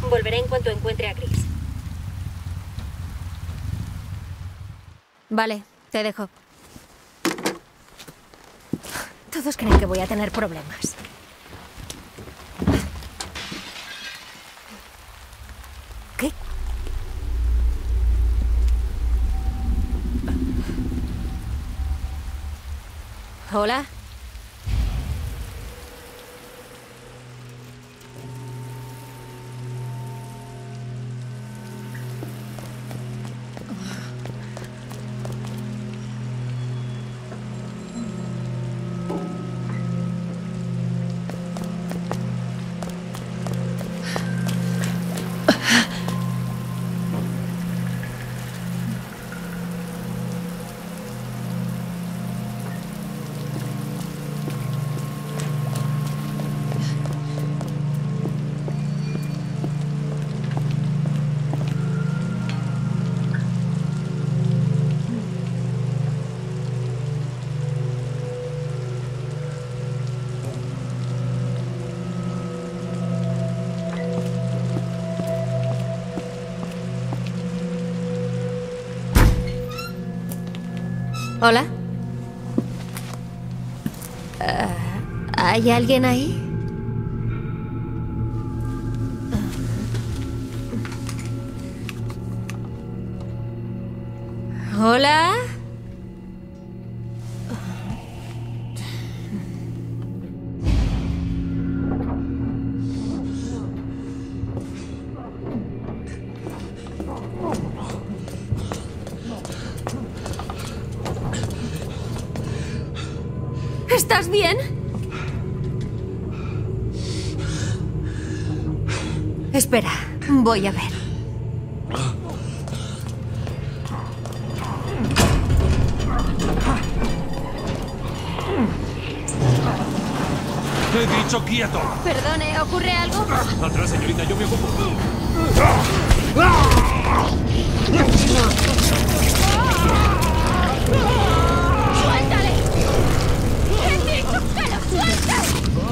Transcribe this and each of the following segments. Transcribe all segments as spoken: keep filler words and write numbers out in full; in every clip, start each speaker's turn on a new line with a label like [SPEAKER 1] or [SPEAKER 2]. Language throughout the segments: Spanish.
[SPEAKER 1] Volveré en cuanto encuentre a Chris.
[SPEAKER 2] Vale, te dejo. Todos creen que voy a tener problemas. ¿Qué? ¿Hola? ¿Hola? Uh, ¿Hay alguien ahí? ¿Hola? ¿Estás bien? Espera, voy a ver.
[SPEAKER 3] ¡Te he dicho quieto!
[SPEAKER 2] Perdone, ¿ocurre algo?
[SPEAKER 3] Atrás, señorita, yo me ocupo.
[SPEAKER 2] ¡Suéltale! ¡He dicho que lo sueltes!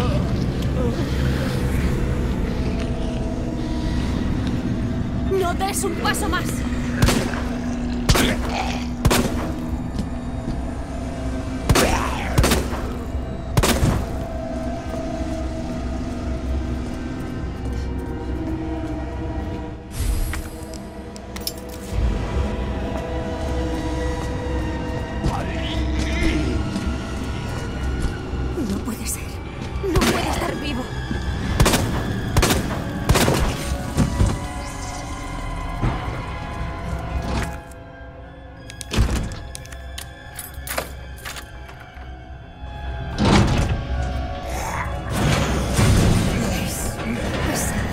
[SPEAKER 2] ¡No des un paso más! No puede ser. No puede estar vivo. Es un pesado.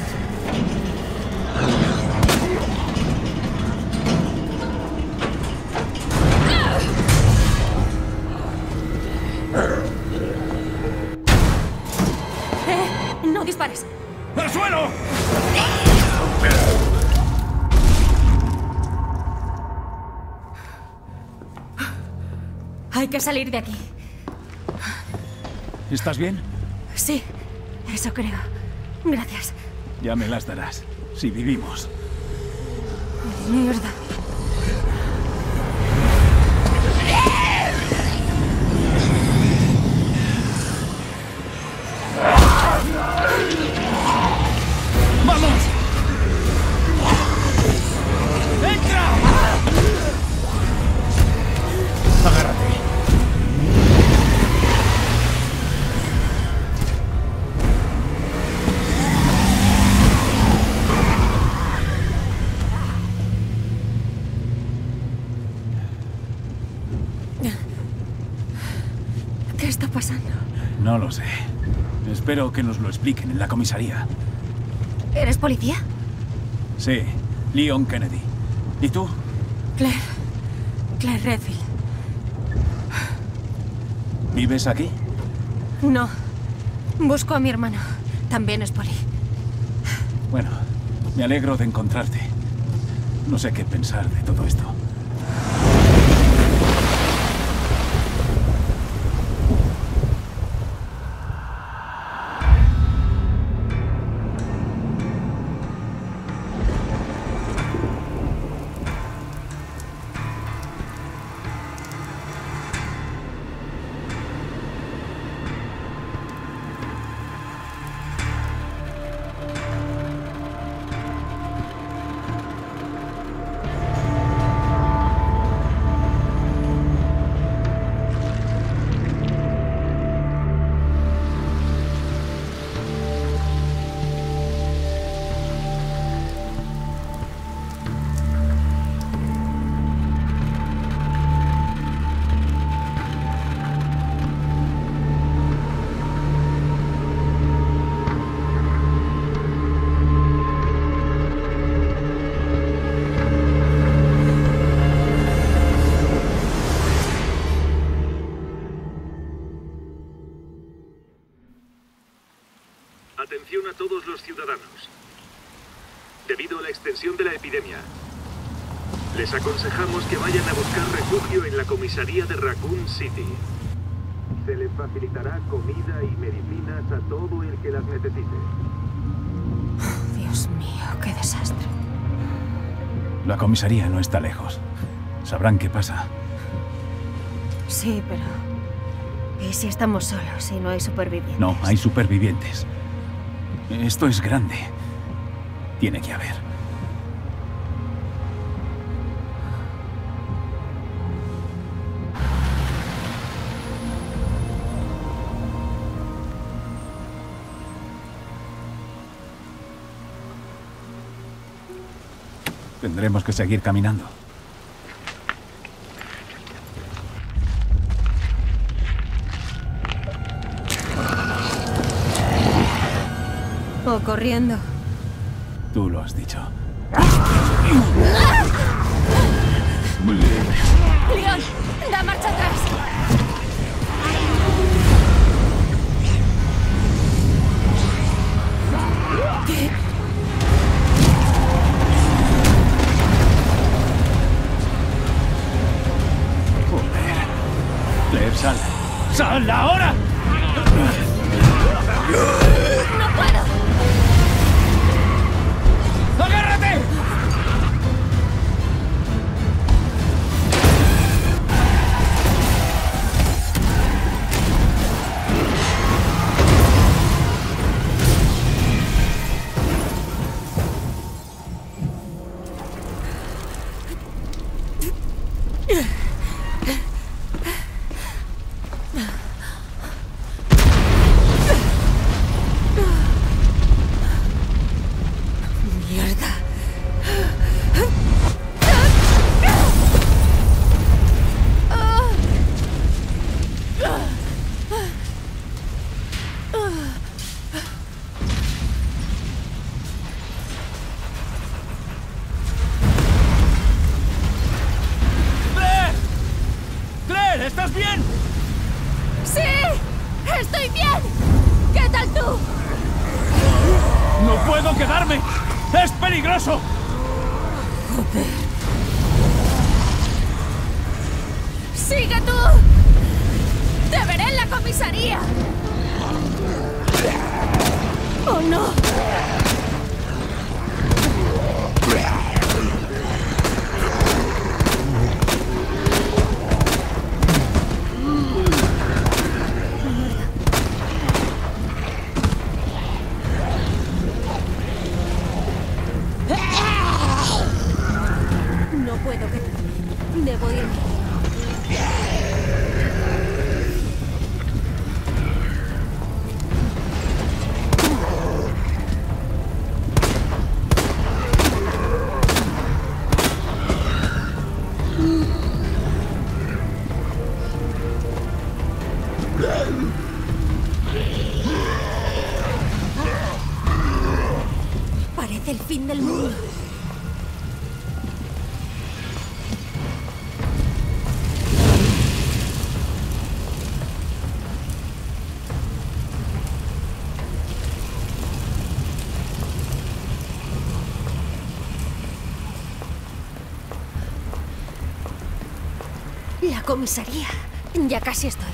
[SPEAKER 2] Eh, no dispares.
[SPEAKER 3] ¡Al suelo!
[SPEAKER 2] Hay que salir de aquí.
[SPEAKER 3] ¿Estás bien?
[SPEAKER 2] Sí, eso creo. Gracias.
[SPEAKER 3] Ya me las darás. Si vivimos.
[SPEAKER 2] Mierda.
[SPEAKER 3] ¡Vamos! ¡Entra! Agárrate.
[SPEAKER 2] ¿Qué está pasando?
[SPEAKER 3] No lo sé. Espero que nos lo expliquen en la comisaría.
[SPEAKER 2] ¿Eres policía?
[SPEAKER 3] Sí, Leon Kennedy. ¿Y tú?
[SPEAKER 2] Claire. Claire Redfield.
[SPEAKER 3] ¿Vives aquí?
[SPEAKER 2] No. Busco a mi hermano. También es poli.
[SPEAKER 3] Bueno, me alegro de encontrarte. No sé qué pensar de todo esto.
[SPEAKER 1] todos los ciudadanos. Debido a la extensión de la epidemia, les aconsejamos que vayan a buscar refugio en la comisaría de Raccoon City. Se les facilitará comida y medicinas a todo el que las necesite.
[SPEAKER 2] Dios mío, qué desastre.
[SPEAKER 3] La comisaría no está lejos. Sabrán qué pasa.
[SPEAKER 2] Sí, pero... ¿y si estamos solos y no hay supervivientes?
[SPEAKER 3] No, hay supervivientes. Esto es grande. Tiene que haber. Tendremos que seguir caminando.
[SPEAKER 2] O corriendo.
[SPEAKER 3] Tú lo has dicho.
[SPEAKER 2] ¡Leon! ¡Da marcha atrás! ¿Qué?
[SPEAKER 3] Joder. Claire, sal. ¡Sal ahora!
[SPEAKER 2] ¡No puedo!
[SPEAKER 3] ¡Agárrate! ¿Estás bien?
[SPEAKER 2] ¡Sí! ¡Estoy bien! ¿Qué tal tú?
[SPEAKER 3] ¡No puedo quedarme! ¡Es peligroso!
[SPEAKER 2] Joder. ¡Sigue tú! ¡Te veré en la comisaría! ¡Oh, no! No puedo quedarme. Debo irme. Parece el fin del mundo. La comisaría. Ya casi estoy.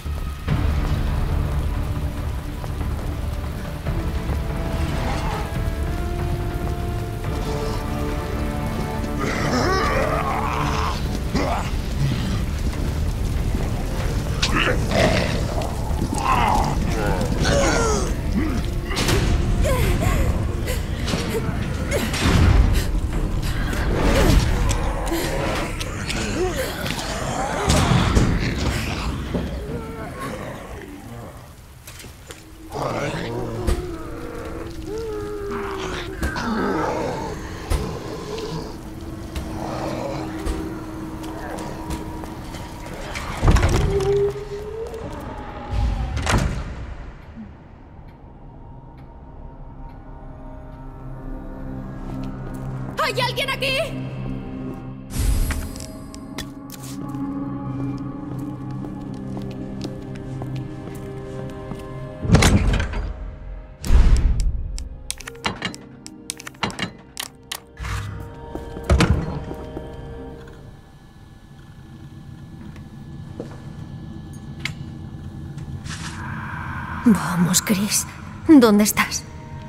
[SPEAKER 2] ¿Hay alguien aquí? Vamos, Chris. ¿Dónde estás?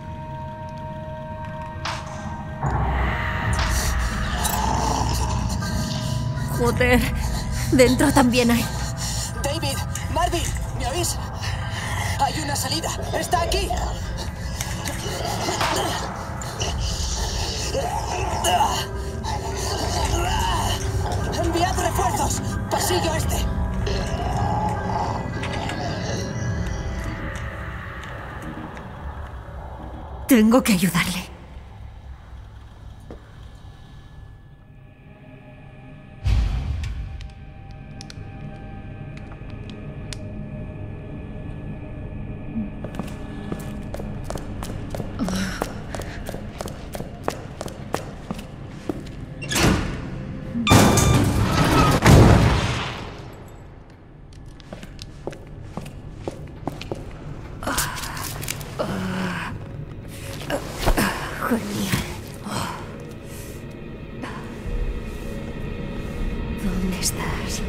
[SPEAKER 2] Joder. Dentro también hay.
[SPEAKER 4] David, Marvin, ¿me oís? Hay una salida. Está aquí. Enviad refuerzos. Pasillo este.
[SPEAKER 2] Tengo que ayudarle. Genial. ¿Dónde estás?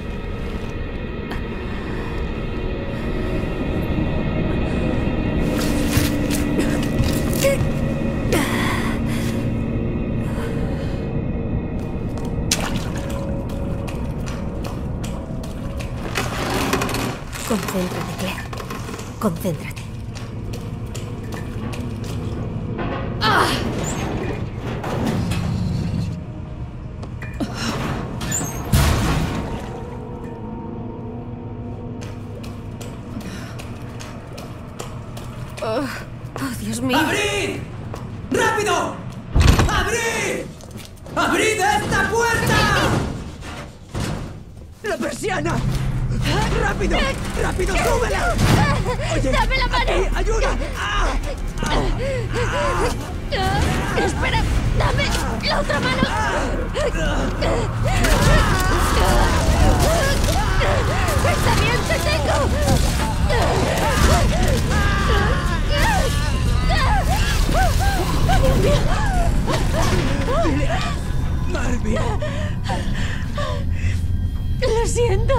[SPEAKER 2] Concéntrate, Claire. Concéntrate. Oh, oh, Dios mío.
[SPEAKER 4] ¡Abrid! ¡Rápido! ¡Abrid! ¡Abrid esta puerta! ¡La persiana! ¡Rápido! ¡Rápido! ¡Súbela! Oye,
[SPEAKER 2] ¡Dame la mano!
[SPEAKER 4] aquí, ¡ayuda! ¡Ah!
[SPEAKER 2] Espera, dame la otra mano. Está bien, te tengo. ¡Dios mío!
[SPEAKER 4] ¡Marvin!
[SPEAKER 2] Lo siento.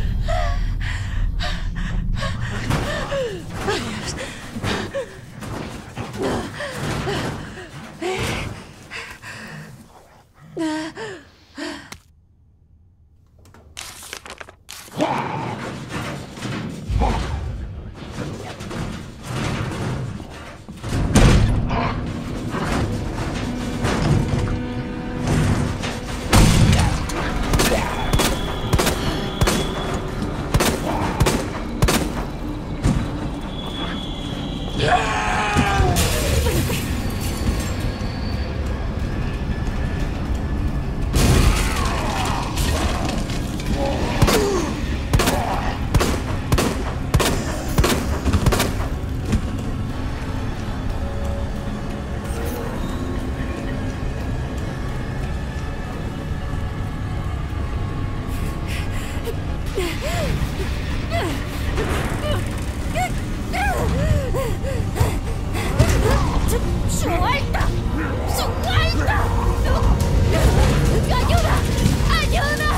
[SPEAKER 2] ¡Suelta! ¡Suelta! ¡Ayuda! ¡Ayuda!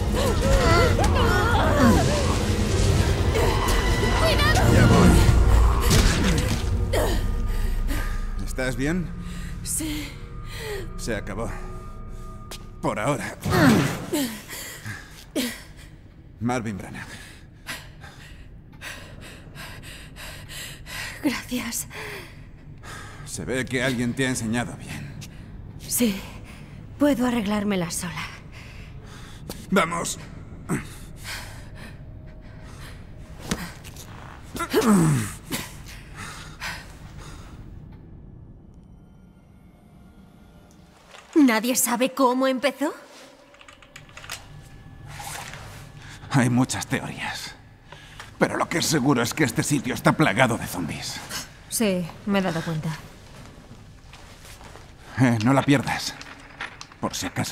[SPEAKER 2] ¡Cuidado!
[SPEAKER 5] Ya voy. ¿Estás bien?
[SPEAKER 2] Sí.
[SPEAKER 5] Se acabó. Por ahora. Marvin Branagh.
[SPEAKER 2] Gracias.
[SPEAKER 5] Se ve que alguien te ha enseñado bien.
[SPEAKER 2] Sí. Puedo arreglármela sola.
[SPEAKER 5] ¡Vamos!
[SPEAKER 2] ¿Nadie sabe cómo empezó?
[SPEAKER 5] Hay muchas teorías. Pero lo que es seguro es que este sitio está plagado de zombies.
[SPEAKER 2] Sí, me he dado cuenta.
[SPEAKER 5] Eh, no la pierdas. Por si acaso.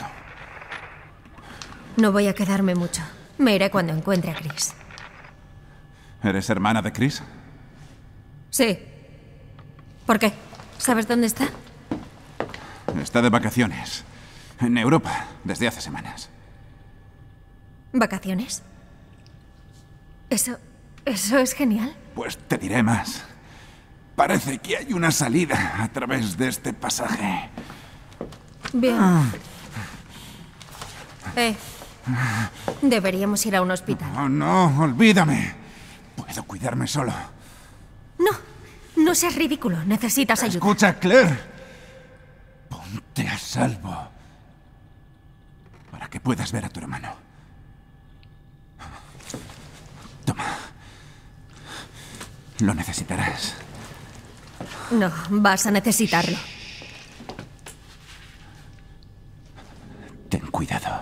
[SPEAKER 2] No voy a quedarme mucho. Me iré cuando encuentre a Chris.
[SPEAKER 5] ¿Eres hermana de Chris?
[SPEAKER 2] Sí. ¿Por qué? ¿Sabes dónde está?
[SPEAKER 5] Está de vacaciones. En Europa, desde hace semanas.
[SPEAKER 2] ¿Vacaciones? Eso... eso es genial.
[SPEAKER 5] Pues te diré más. Parece que hay una salida a través de este pasaje.
[SPEAKER 2] Bien. Eh, deberíamos ir a un hospital.
[SPEAKER 5] Oh, no, olvídame. Puedo cuidarme solo.
[SPEAKER 2] No, no seas ridículo. Necesitas ayuda.
[SPEAKER 5] Escucha, Claire. Ponte a salvo. Para que puedas ver a tu hermano. Toma. Lo necesitarás.
[SPEAKER 2] No, vas a necesitarlo.
[SPEAKER 5] Ten cuidado.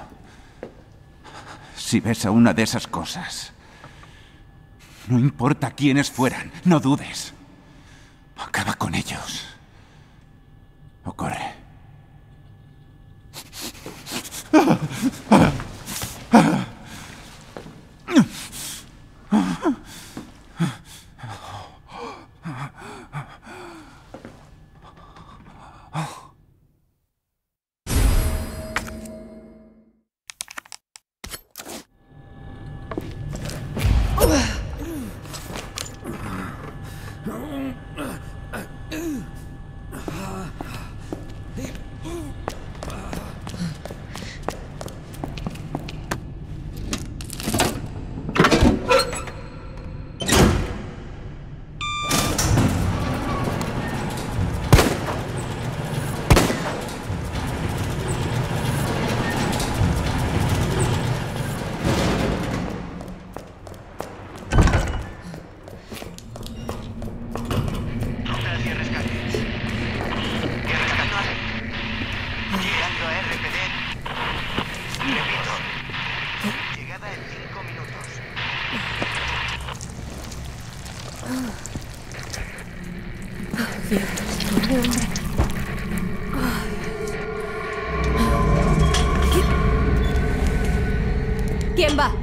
[SPEAKER 5] Si ves a una de esas cosas, no importa quiénes fueran, no dudes. Acaba con ellos. O corre.
[SPEAKER 2] ¿Quién va?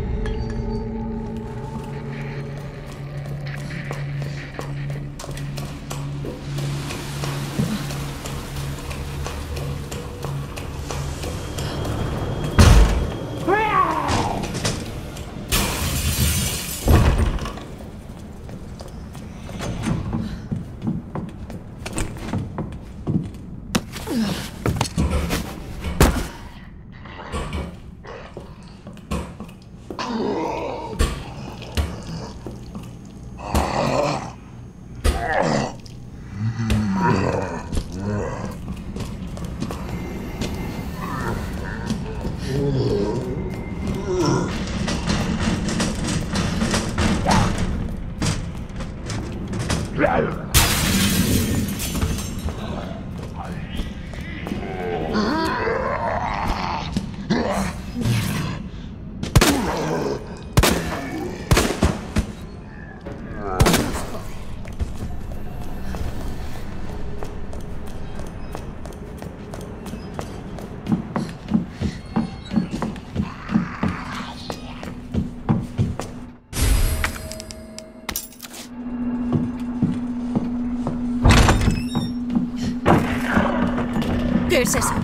[SPEAKER 2] ¿Qué es eso?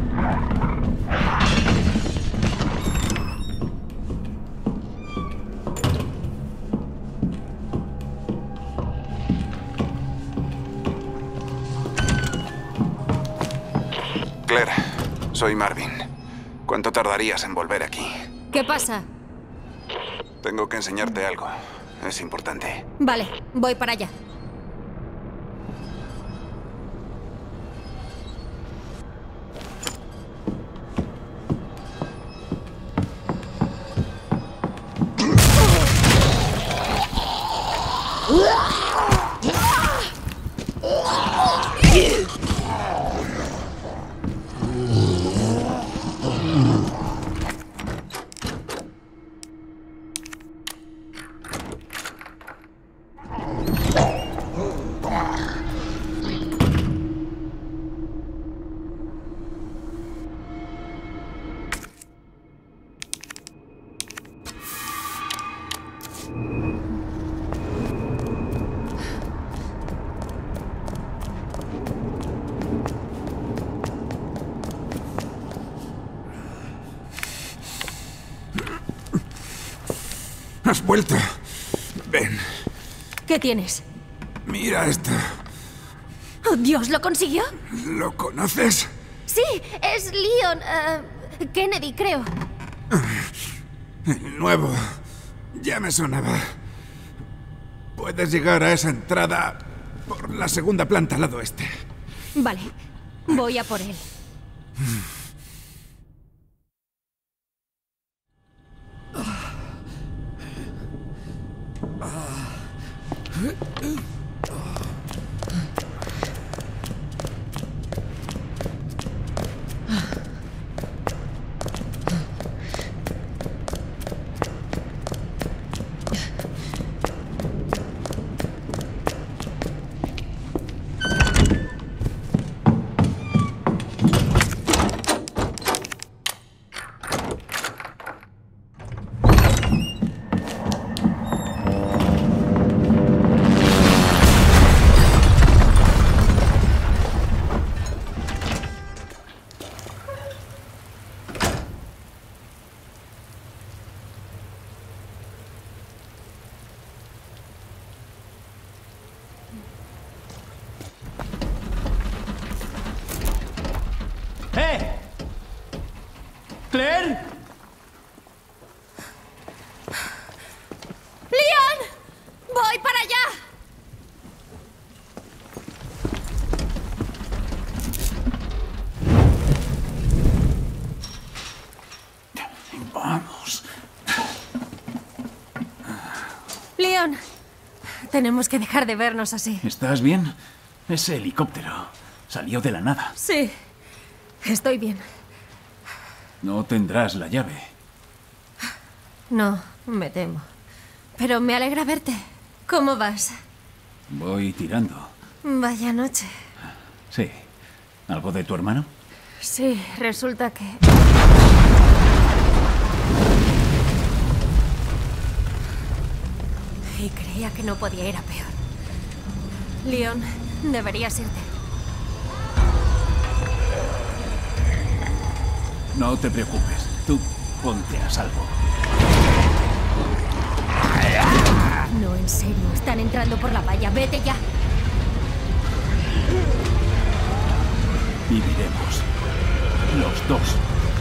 [SPEAKER 5] Claire, soy Marvin. ¿Cuánto tardarías en volver aquí?
[SPEAKER 2] ¿Qué pasa?
[SPEAKER 5] Tengo que enseñarte algo. Es importante.
[SPEAKER 2] Vale, voy para allá.
[SPEAKER 5] Has vuelto. Ven.
[SPEAKER 2] ¿Qué tienes?
[SPEAKER 5] Mira esto.
[SPEAKER 2] ¡Oh, Dios! ¿Lo consiguió?
[SPEAKER 5] ¿Lo conoces?
[SPEAKER 2] Sí, es Leon. eh, Kennedy, creo.
[SPEAKER 5] El nuevo. Ya me sonaba. Puedes llegar a esa entrada por la segunda planta al lado oeste.
[SPEAKER 2] Vale, voy a por él.
[SPEAKER 3] ¡Eh! ¡Claire!
[SPEAKER 2] ¡Leon! ¡Voy para allá!
[SPEAKER 3] Vamos.
[SPEAKER 2] Leon, tenemos que dejar de vernos así.
[SPEAKER 3] ¿Estás bien? Ese helicóptero salió de la nada.
[SPEAKER 2] Sí, estoy bien.
[SPEAKER 3] No tendrás la llave.
[SPEAKER 2] No, me temo. Pero me alegra verte. ¿Cómo vas?
[SPEAKER 3] Voy tirando.
[SPEAKER 2] Vaya noche.
[SPEAKER 3] Sí. ¿Algo de tu hermano?
[SPEAKER 2] Sí, resulta que... Y creía que no podía ir a peor. Leon, deberías irte.
[SPEAKER 3] No te preocupes. Tú ponte a salvo.
[SPEAKER 2] No, en serio, están entrando por la valla. Vete ya.
[SPEAKER 3] Viviremos. Los dos.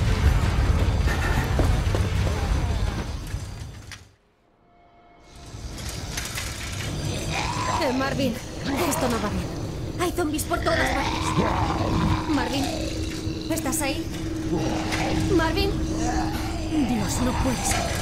[SPEAKER 2] Eh, Marvin, esto no va bien. Hay zombies por todas partes. Marvin, ¿estás ahí? Marvin. Dios, no puede ser.